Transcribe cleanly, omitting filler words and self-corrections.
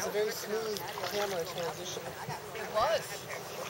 was a very smooth camera transition. It was.